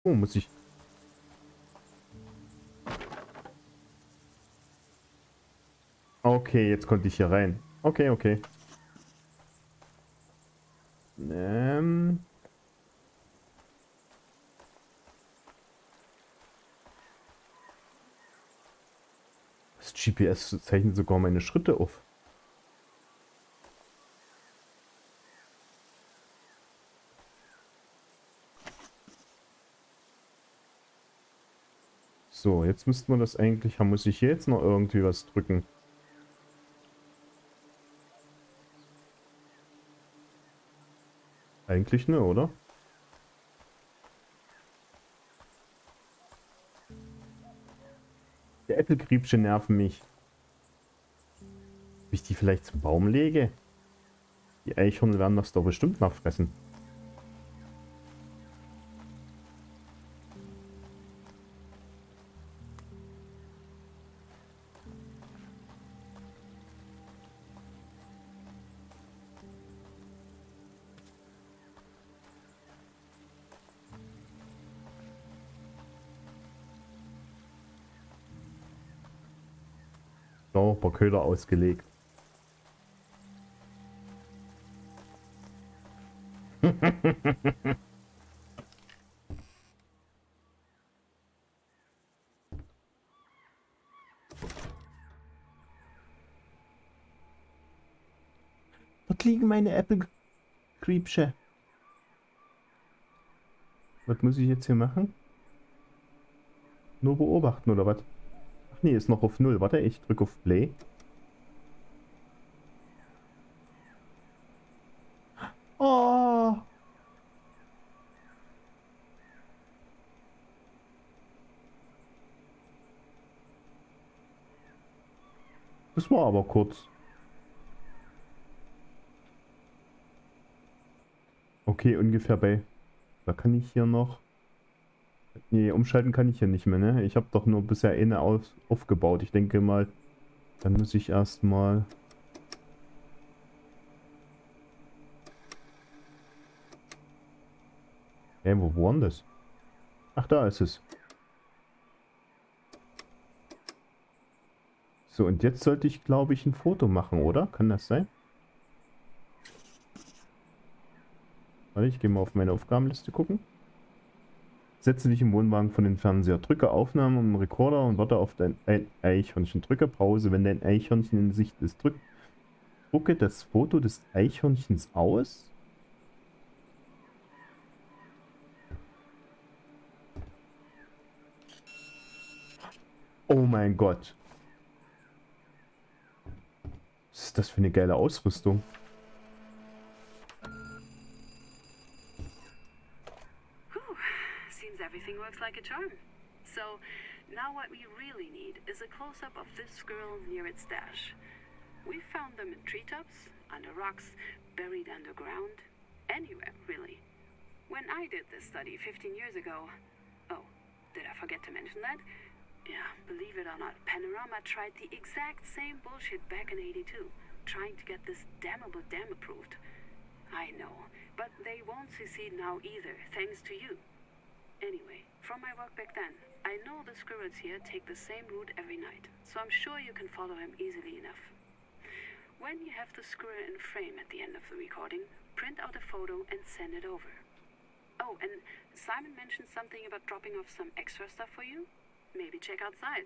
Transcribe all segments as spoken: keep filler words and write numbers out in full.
Oh, muss ich... Okay, jetzt konnte ich hier rein. Okay, okay. Ähm... Das G P S zeichnet sogar meine Schritte auf. So, jetzt müsste man das eigentlich haben. Muss ich hier jetzt noch irgendwie was drücken? Eigentlich ne, oder? Die Äpfelkriebsche nerven mich. Ob ich die vielleicht zum Baum lege? Die Eichhörnchen werden das doch bestimmt noch fressen. So, ein paar Köder ausgelegt. Dort liegen meine Äpfelkriebsche. Was muss ich jetzt hier machen? Nur beobachten oder was? Ach nee, ist noch auf null. Warte, ich drücke auf Play. Oh, das war aber kurz. Okay, ungefähr bei... Da kann ich hier noch... Nee, umschalten kann ich hier nicht mehr, ne? Ich habe doch nur bisher eine auf, aufgebaut. Ich denke mal, dann muss ich erstmal... Hä, wo war denn das? Ach, da ist es. So, und jetzt sollte ich, glaube ich, ein Foto machen, oder? Kann das sein? Warte, ich gehe mal auf meine Aufgabenliste gucken. Setze dich im Wohnwagen von den Fernseher. Drücke Aufnahme im Rekorder und warte auf dein ein Eichhörnchen. Drücke Pause, wenn dein Eichhörnchen in Sicht ist. Drück, drucke das Foto des Eichhörnchens aus. Oh mein Gott. Was ist das für eine geile Ausrüstung? Whew, seems everything works like a charm. So, now what we really need is a close-up of this squirrel near its stash. We found them in treetops, under rocks, buried underground, anywhere, really. When I did this study fifteen years ago... Oh, did I forget to mention that? Yeah, believe it or not, Panorama tried the exact same bullshit back in eighty-two, trying to get this damnable dam approved. I know, but they won't succeed now either, thanks to you. Anyway, from my work back then, I know the squirrels here take the same route every night, so I'm sure you can follow him easily enough. When you have the squirrel in frame at the end of the recording, print out a photo and send it over. Oh, and Simon mentioned something about dropping off some extra stuff for you. Maybe check outside.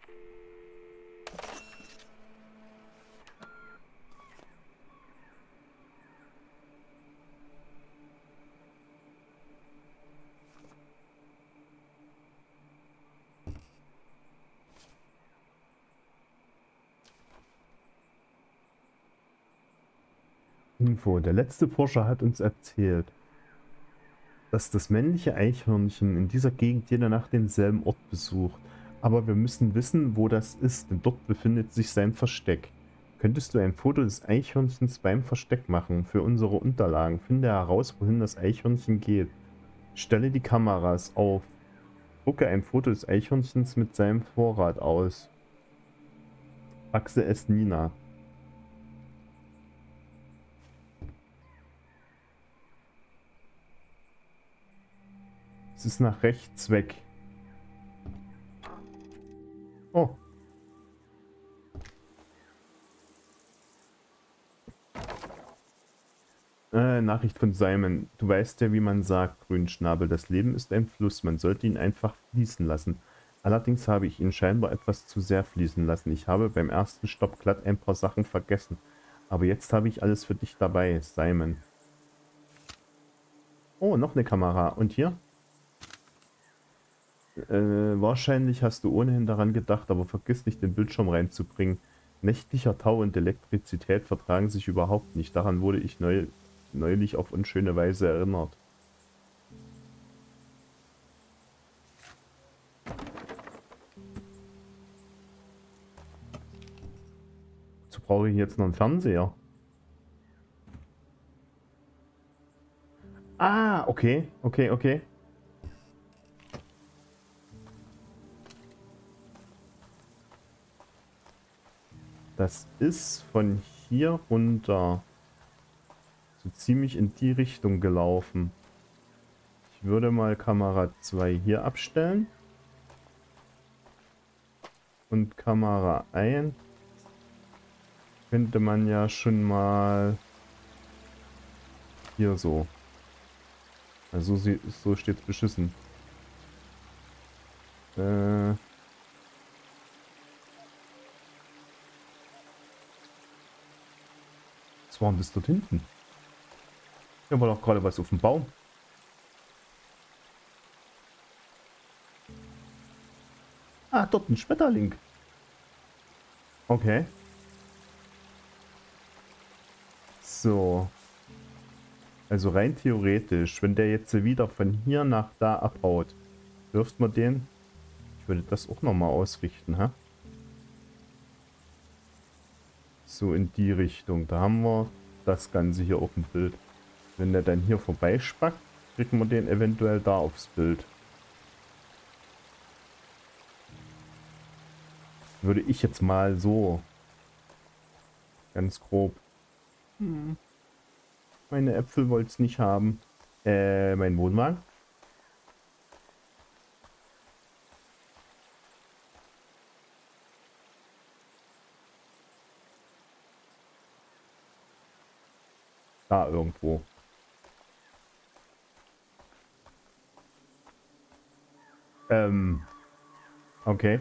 Info. Der letzte Forscher hat uns erzählt, dass das männliche Eichhörnchen in dieser Gegend jede Nacht denselben Ort besucht. Aber wir müssen wissen, wo das ist, denn dort befindet sich sein Versteck. Könntest du ein Foto des Eichhörnchens beim Versteck machen für unsere Unterlagen? Finde heraus, wohin das Eichhörnchen geht. Stelle die Kameras auf. Drucke ein Foto des Eichhörnchens mit seinem Vorrat aus. Faxe es Nina. Es ist nach rechts weg. Oh. Äh, Nachricht von Simon. Du weißt ja, wie man sagt, Grünschnabel. Das Leben ist ein Fluss. Man sollte ihn einfach fließen lassen. Allerdings habe ich ihn scheinbar etwas zu sehr fließen lassen. Ich habe beim ersten Stopp glatt ein paar Sachen vergessen. Aber jetzt habe ich alles für dich dabei, Simon. Oh, noch eine Kamera. Und hier? Äh, wahrscheinlich hast du ohnehin daran gedacht, aber vergiss nicht, den Bildschirm reinzubringen. Nächtlicher Tau und Elektrizität vertragen sich überhaupt nicht. Daran wurde ich neu, neulich auf unschöne Weise erinnert. So brauche ich jetzt noch einen Fernseher. Ah, okay, okay, okay. Das ist von hier runter so ziemlich in die Richtung gelaufen. Ich würde mal Kamera zwei hier abstellen. Und Kamera eins könnte man ja schon mal hier so. Also so, so steht es beschissen. Äh... Was war denn das dort hinten? Hier war doch gerade was auf dem Baum. Ah, dort ein Schmetterling. Okay. So. Also rein theoretisch, wenn der jetzt wieder von hier nach da abhaut, wirft man den. Ich würde das auch nochmal ausrichten, hä? So in die Richtung. Da haben wir das Ganze hier auf dem Bild. Wenn der dann hier vorbeispackt, kriegen wir den eventuell da aufs Bild. Würde ich jetzt mal so ganz grob. Hm. Meine Äpfel wollte es nicht haben. Äh, mein Wohnwagen. Da irgendwo. Ähm. Okay.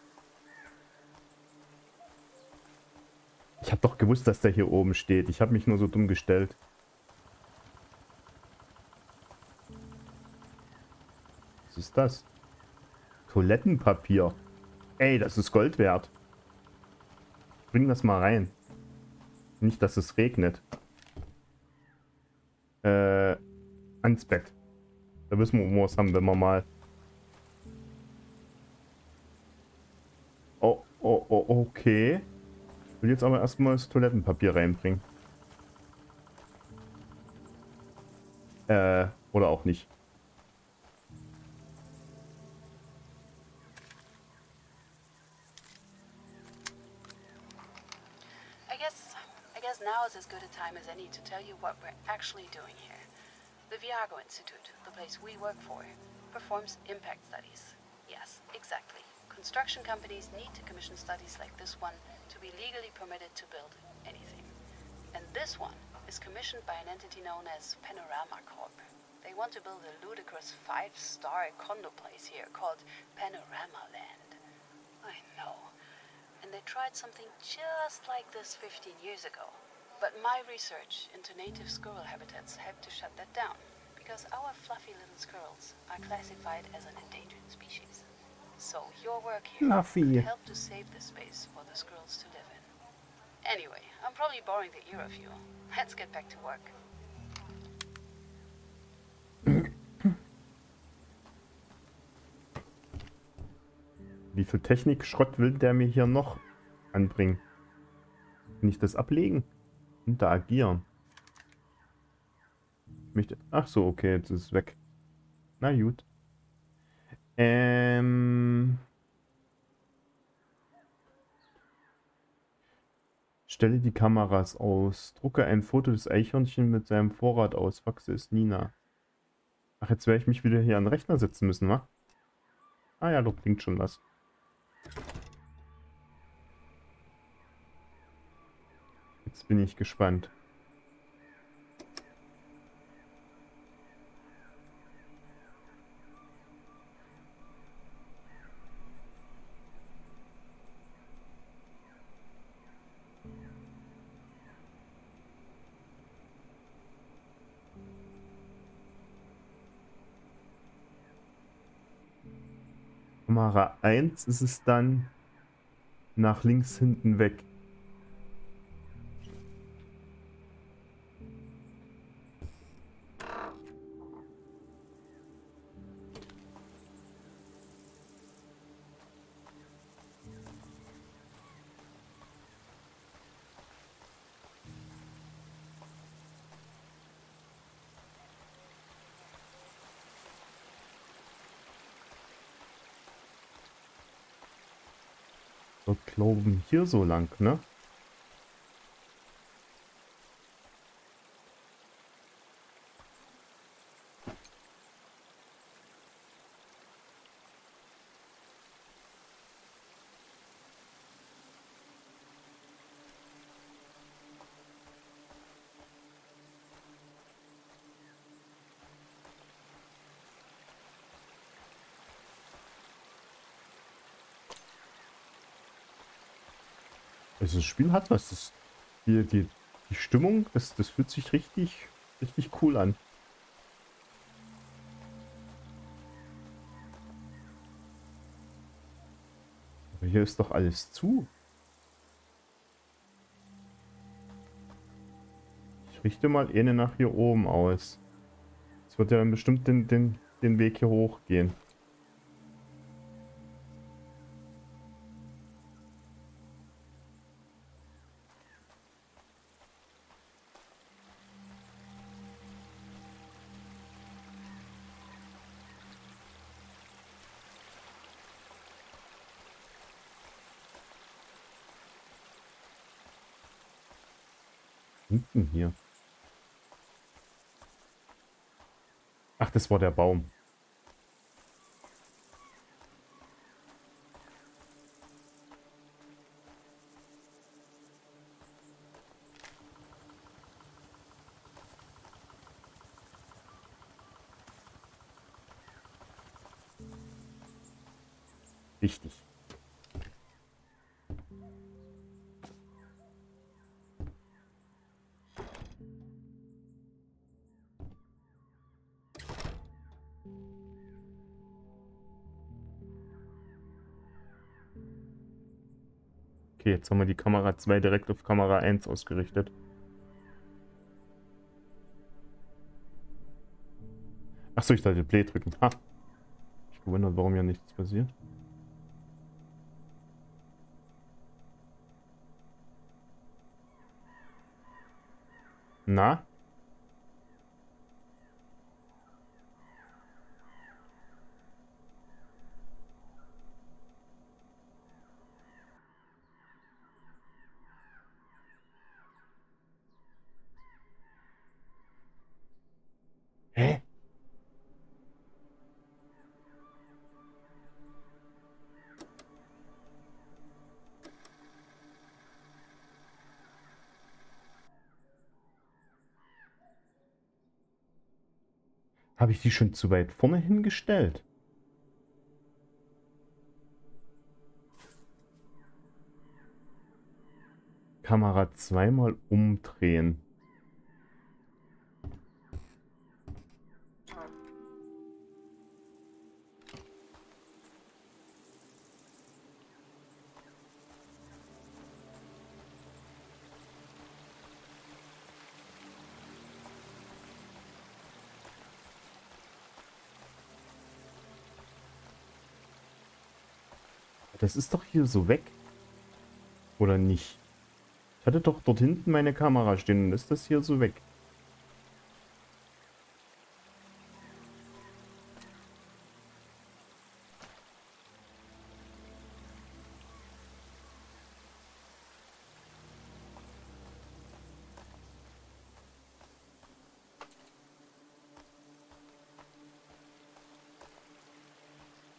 Ich habe doch gewusst, dass der hier oben steht. Ich habe mich nur so dumm gestellt. Was ist das? Toilettenpapier. Ey, das ist Gold wert. Bring das mal rein. Nicht, dass es regnet. Äh, ans Bett. Da wissen wir, wo wir es haben, wenn wir mal... Oh, oh, oh, okay. Ich will jetzt aber erstmal das Toilettenpapier reinbringen. Äh, oder auch nicht. I guess, I guess now is as good a time as any to tell you what we're actually doing here. The Viago Institute, the place we work for, performs impact studies. Yes, exactly. Construction companies need to commission studies like this one to be legally permitted to build anything. And this one is commissioned by an entity known as Panorama Corp. They want to build a ludicrous five-star condo place here called Panorama Land. I know. And they tried something just like this fifteen years ago. But my research into native squirrel habitats helped to shut that down, because our fluffy little squirrels are classified as an endangered species. So your work here Fluffy. could help to save this space for the squirrels to live in. Anyway, I'm probably boring the ear of you. Let's get back to work. Wie viel Technik-Schrott will der mir hier noch anbringen? Kann ich das ablegen? Interagieren. Ich möchte... Ach so, okay, jetzt ist es weg. Na gut. Ähm... Stelle die Kameras aus. Drucke ein Foto des Eichhörnchen mit seinem Vorrat aus. Faxe es Nina. Ach, jetzt werde ich mich wieder hier an den Rechner setzen müssen, wa? Ah ja, dort klingt schon was. Jetzt bin ich gespannt. Kamera eins ist es dann nach links hinten weg. Wir glauben hier so lang, ne? Also das Spiel hat was. Das, die, die, die Stimmung, das, das fühlt sich richtig, richtig cool an. Aber hier ist doch alles zu. Ich richte mal eine nach hier oben aus. Es wird ja dann bestimmt den, den, den Weg hier hoch gehen. Hinten hier. Ach, das war der Baum. Richtig. Okay, jetzt haben wir die Kamera zwei direkt auf Kamera eins ausgerichtet. Achso, ich sollte Play drücken. Ha. Ich bin gewundert, warum ja nichts passiert. Na? Hä? Habe ich die schon zu weit vorne hingestellt? Kamera zweimal umdrehen. Das ist doch hier so weg. Oder nicht? Ich hatte doch dort hinten meine Kamera stehen und ist das hier so weg.